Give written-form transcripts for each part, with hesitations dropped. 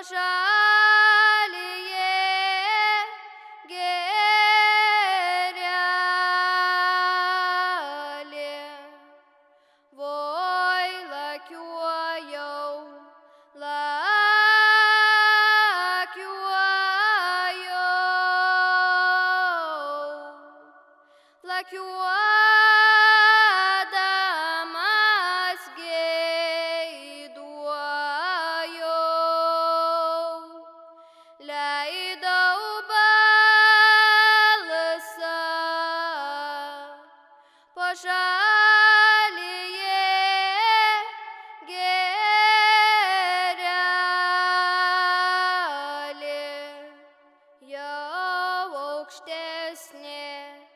pašalyje gerelė. Voi lakiuojau, lakiuodamas geiduojau, leidau balsą pašalyje gerelė. Jau aukštesnė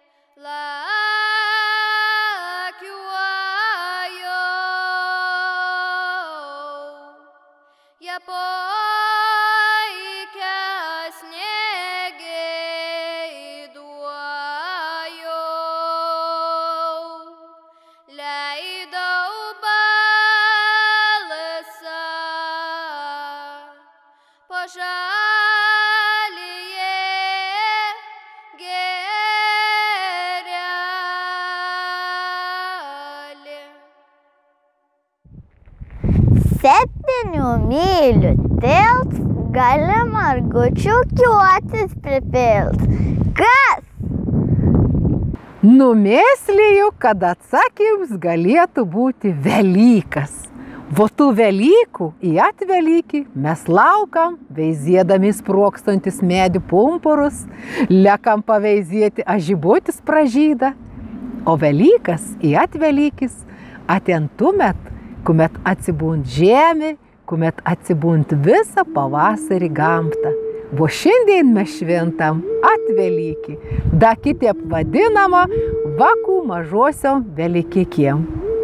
lakiuojau, ja paikesnė geiduojau, leidau balsą pašalyje gerelė. 7 mylių tilts gali margučių kiuotis pripilt. Kas? Numėsliju, kad atsakyms galėtų būti Velykas. Vo tų Velykų į atvelykį mes laukam, veizėdami sprokstantis medžių pumpurus, lekam paveizėti ažibuotis pražyda. O Velykas į atvelykis atentumet, kuomet atsibund žemė, kuomet atsibund visą pavasarį gamtą. Vo šiandien mes šventam atvelykį, da kitaip vadinama vakų mažosiom Velykikiem.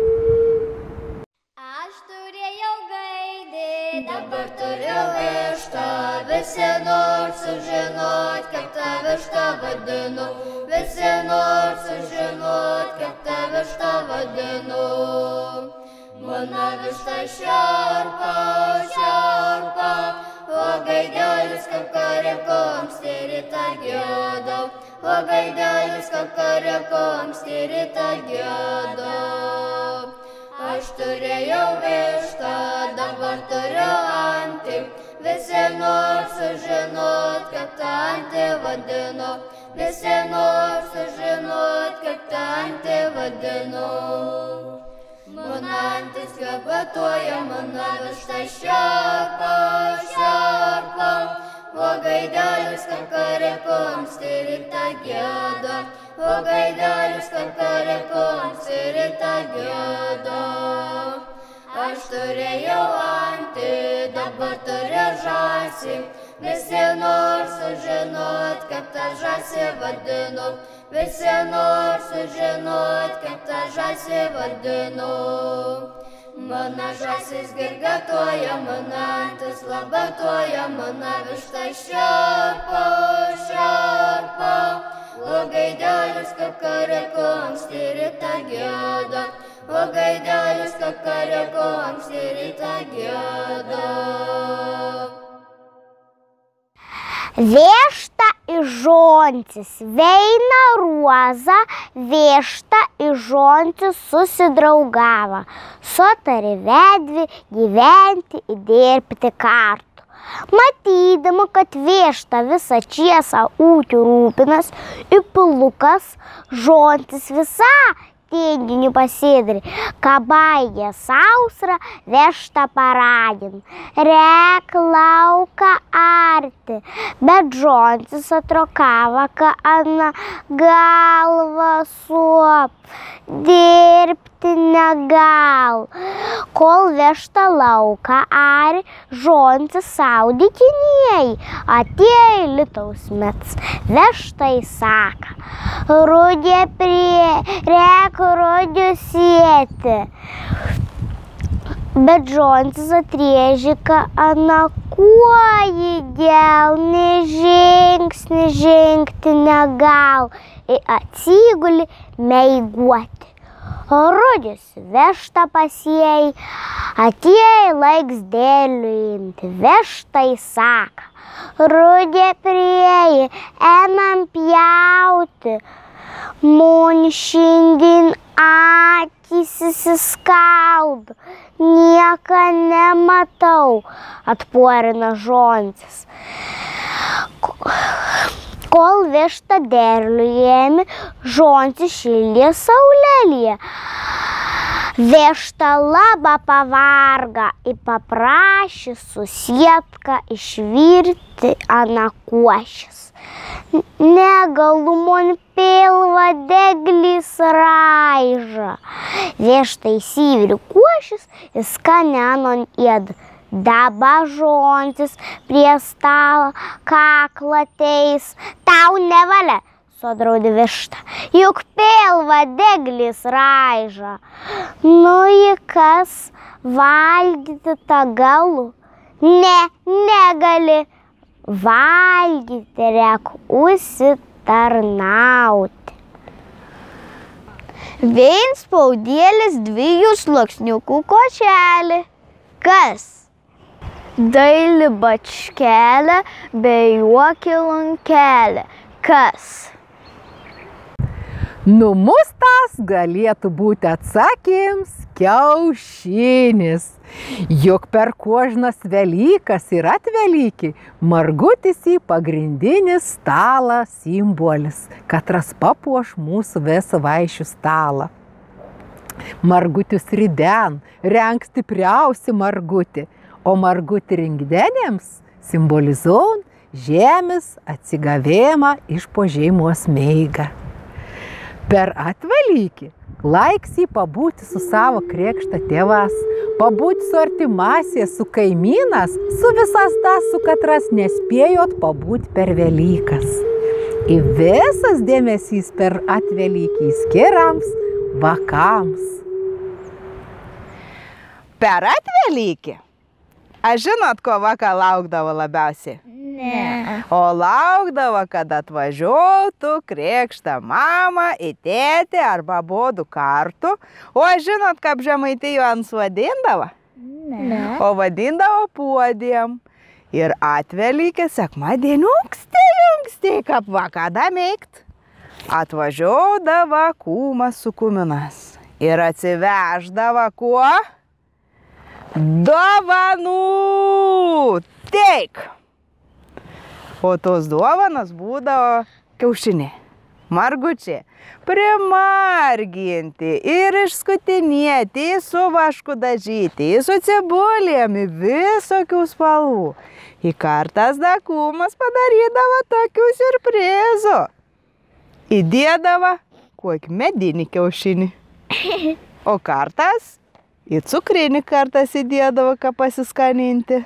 Aš turėjau gaidį, dabar turiu vištą, visi nori sužinot, kaip tą vištą vadinu, visi nori sužinot, kaip tą vištą vadinu. Mano višta šarpa, šarpa, o gaidelis kaip karekoms rytą gėdau, o gaidelis kaip karekoms rytą gėdau. Aš turėjau vištą, dabar turiu antį, visi nori sužinot, kaip tą antį vadinu, visi nori sužinot, kaip tą antį vadinu. Mano antis kvepatuoja, mano višta šarpa, šarpa, o gaidelis kaip karekoms rytą gėda, o gaidelis kaip karekoms rytą gėda. Aš turėjau antį, dabar turiu žąsį, visi nori sužinot, kaip tą žąsį vadinu, visi nori sužinot, kaip tą žąsį vadinu. Mano žąsis girgatuoja, mano antis labatuoja, mano višta šarpa, šarpa, o gaidelis kaip karekoms rytą gėda, o gaidelis kaip karekoms rytą gėda. Viešta į žoncis veina ruoza, viešta į žoncis susidraugavo, sutarė vedvi gyventi ir dirbti kartu. Matydama, kad viešta visą čiesą ūkių rūpinas ir pilukas, žontis visą tinginių pasidarė, ką baigė sausra, veštą paragin. Rek lauką arti, bet žontis atrokavo, ką ana galva suop, dirbti negal. Kol veštą lauką ari, žontis saudikinėjai, atėjo Lietaus metas, veštą įsaka. Rudė prie rek rudžių sieti. Bet žontis atrėžė, ką anakuoji dėl žingsnį žengti negal ir atsiguli meiguoti. Rudis veštą pasėjai, atėjai laiks dėlių imti, veštai saka. Rudė prieji, einam pjauti, mun šiandien akys įsiskaudo, nieko nematau, atporina žontis. Kol vištą derlių ėmė, žontis šildė saulėlyje. Višta labai pavarga ir paprašė susietką išvirti anakuošis. Negalumon pilva deglis raiža. Višta įsiviri kuošis ir skanenon ėda. Daba žontis prie stalo, kaklą teis. Tau nevalia, sudraudė višta, juk pilva deglis raiža. Nu į kas valgyti tą galų? Ne, negali. Valgyti reik užsitarnauti. Vien spaudėlis 2 sluoksniukų košelį. Kas? Daili bačkelė, bejuokė lankelė. Kas? Numustas galėtų būti atsakymas kiaušinis. Juk per kožnas Velykas ir Atvelyki margutis į pagrindinį stalą simbolis, katras papuoš mūsų visą vaišių stalą. Margutis riden renk stipriausi margutį, o margutį ringdenėms simbolizuon žemės atsigavimą iš po šeimos meigą. Per Atvelyki laiksi pabūti su savo krikšto tėvas, pabūti su artimasie, su kaimynas, su visas tas, su katras nespėjot pabūti per Velykas. Ir visas dėmesys per Atvelyki skiriams vakams. Per Atvelyki? Aš žinot, ko vaka laukdavo labiausiai? Ne. O laukdavo, kad atvažiuotų krikštą mamą į tėtį arba bodų kartu. O aš žinot, kaip Žemaitijoje ansvadindavo? Ne. O vadindavo puodėm. Ir Atvelyki sekmadienį anksti, kaip vakada meikt. Atvažiuodavo kūmas su kuminas. Ir atsiveždavo kuo? Dovanų! Teik! O tos dovanos būdavo kiaušiniai, margučiai, primarginti ir išskutinėti, su vašku dažyti, su cibulėm, visokių spalvų. Į kartas dakumas padarydavo tokių siurprizų. Įdėdavo kokį medinį kiaušinį. O kartas į cukrinį kartas įdėdavo, ką pasiskaninti.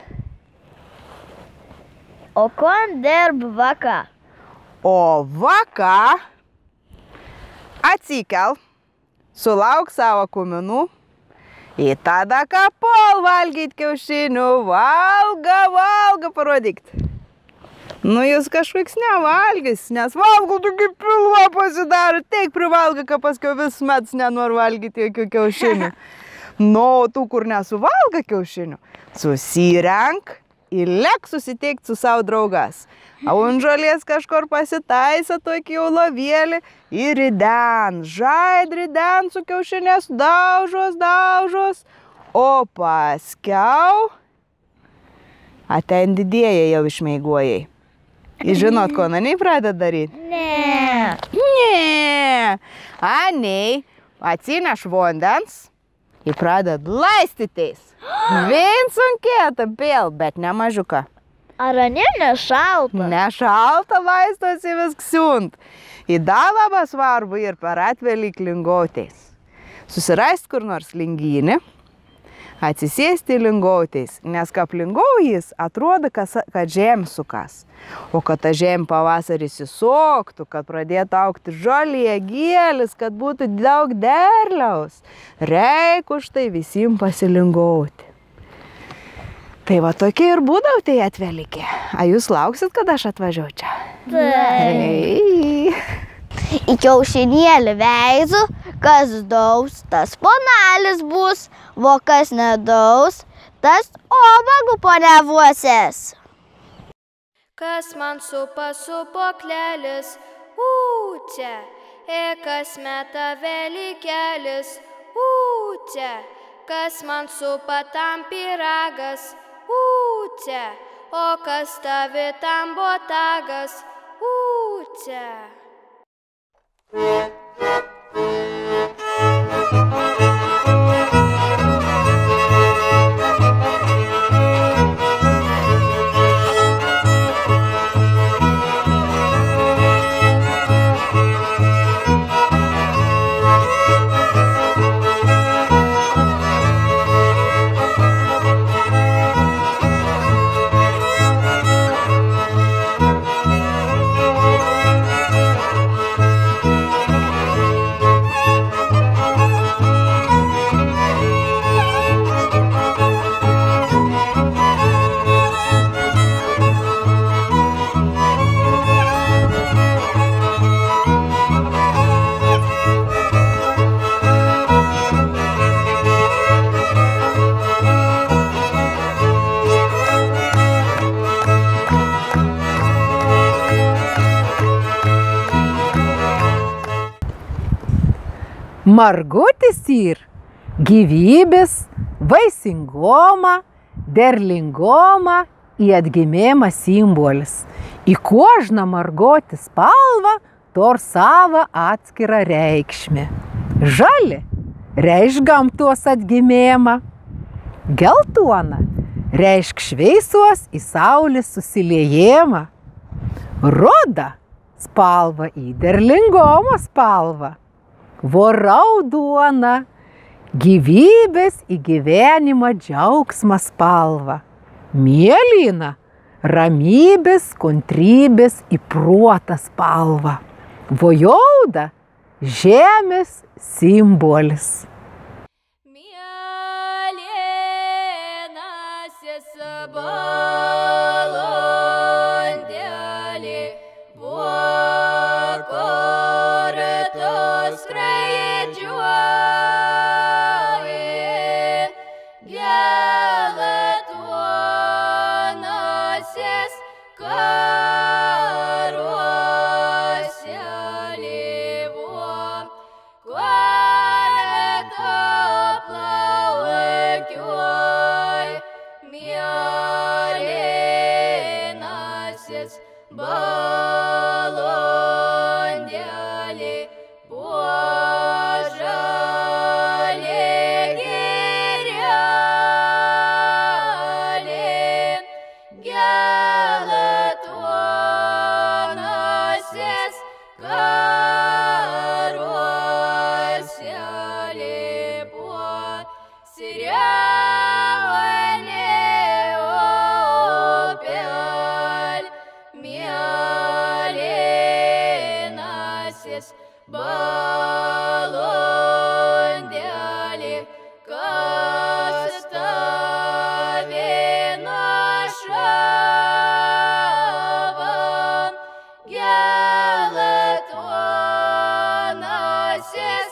O kon dirb vaka? O vaka atsikel, sulauk savo kuminų, į tada kapol valgyt kiaušinių, valga, parodykit. Nu, jūs kažkoks nevalgys, nes valgo tokie pilva pasidaro, teik privalga, kad paskui vis metus nenori valgyti jokių kiaušinių. Nu, tų, kur nesuvalga kiaušinių, susirenk ir lek susiteikti su savo draugas. Ant žolės kažkur pasitaisa tokį jau lovėlį ir riden, žaidriden su kiaušinės daužos, o paskiau aten didėjai jau išmeiguojai. Ir žinot, ko naniai pradeda daryti? Ne. Ne. Anei atsineš vandens ir pradeda laistytis. Vien sunkėtam pėl, bet ne mažiuką. Ar nešalta? Nešalta laistosi viskas siunt. Į dalabą svarbu ir per Atvelyk lingauteis. Susirast kur nors lingynį, atsisėsti lingauteis, nes kaip lingaujis atrodo, kad žemė sukas. O kad ta žemė pavasarį įsisoktų, kad pradėtų augti žolė, gėlis, kad būtų daug derliaus, reik už tai visiems pasilingauti. Tai va tokie ir būdavo tai Atvelyki. A jūs lauksit, kad aš atvažiuoju čia? Į kiaušinėlį veizu, Kas daus, tas ponelis bus, o kas nedaus, tas obagų ponevosės. Kas man supa supoklelis, čia, kas meta velikelis, čia, kas man supa tam pyragas, čia, o kas tavi tam botagas, čia. Margutis yr gyvybės, vaisingumą, derlingumą į atgimimą simbolis. Į kožną margutį spalvą tor savo atskirą reikšmę. Žali reišk gamtos atgimimą, geltona reišk šviesos į saulės susiliejimą, ruda spalva į derlingumo spalvą, raudona gyvybės į gyvenimą džiaugsmą spalva, mėlyna ramybės, kantrybės į protą spalva, juoda žemės simbolis. Mėlynasis balandėlį, vakarėtos skraidžiuoji, geltonasis karuoselį, vakarėto plaukiuoj, mėlynasis balandėlį, žali girelė, geltonasis karuoselį, sirelė upel, mėlynasis balandėlį, kas tavi nušava, geltonasis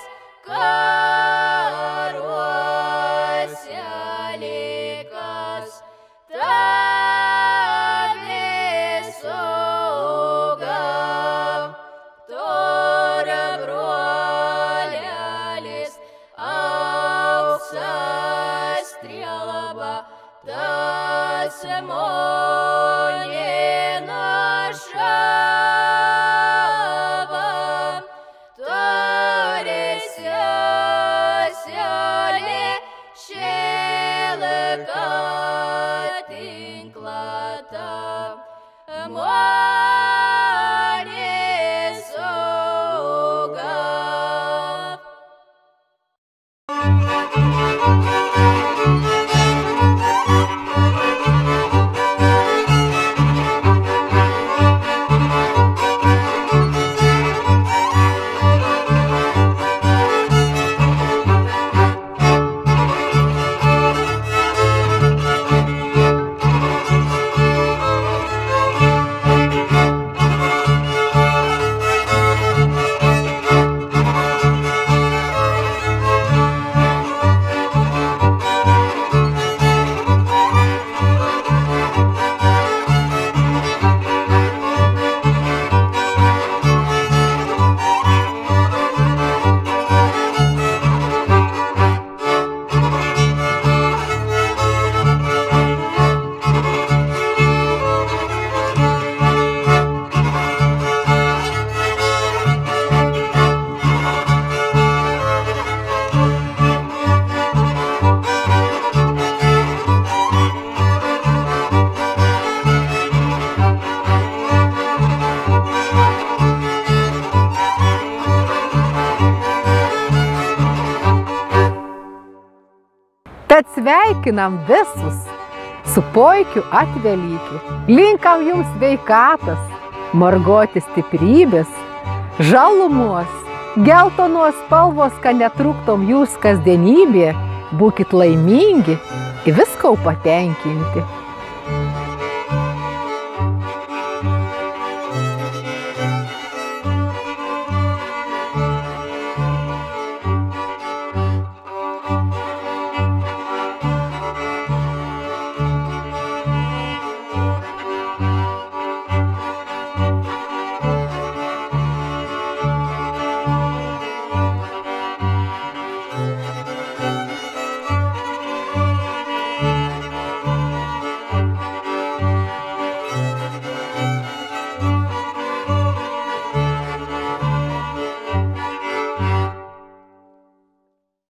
karuoselį, kas tavi sauga, tora brolelis auksas strėlaba, tas monė nušava, tori seselė šilka tinklata, monė sauga. Bet sveikinam visus su puikiu atvelykiu. Linkam jums sveikatas, margoti stiprybės, žalumos, geltonos spalvos, kad netrūktom jūs kasdienybė, būkit laimingi ir visko patenkinti.